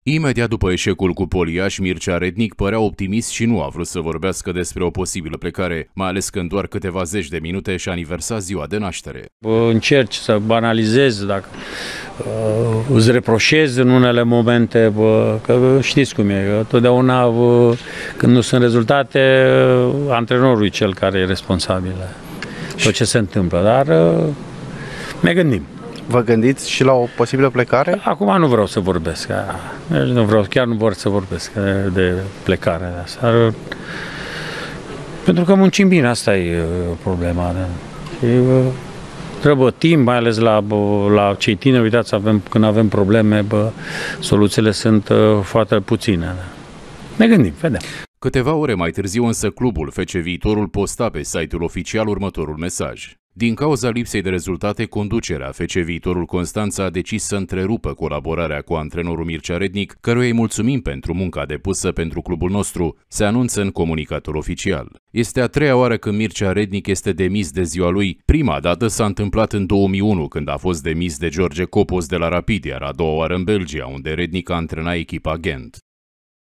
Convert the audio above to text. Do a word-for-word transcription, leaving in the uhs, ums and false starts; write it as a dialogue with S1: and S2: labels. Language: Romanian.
S1: Imediat după eșecul cu Poliaș, Mircea Rednic părea optimist și nu a vrut să vorbească despre o posibilă plecare, mai ales că în doar câteva zeci de minute și-a aniversat ziua de naștere.
S2: Încerci să banalizezi, dacă uh, îți reproșezi în unele momente, bă, că știți cum e, că totdeauna bă, când nu sunt rezultate, antrenorul e cel care e responsabil tot ce se întâmplă, dar uh, ne gândim.
S3: Vă gândiți și la o posibilă plecare?
S2: Acum nu vreau să vorbesc, nu vreau, chiar nu vor să vorbesc de plecare de asta. Pentru că muncim bine, asta e problema. Și trebuie timp, mai ales la, la cei tineri, uitați, avem, când avem probleme, bă, soluțiile sunt foarte puține. Ne gândim, vedem.
S1: Câteva ore mai târziu însă clubul F C Viitorul posta pe site-ul oficial următorul mesaj. Din cauza lipsei de rezultate, conducerea F C Viitorul Constanța a decis să întrerupă colaborarea cu antrenorul Mircea Rednic, căruia îi mulțumim pentru munca depusă pentru clubul nostru, se anunță în comunicatul oficial. Este a treia oară când Mircea Rednic este demis de ziua lui. Prima dată s-a întâmplat în două mii unu, când a fost demis de George Copos de la Rapid, iar a doua oară în Belgia, unde Rednic a antrenat echipa Ghent.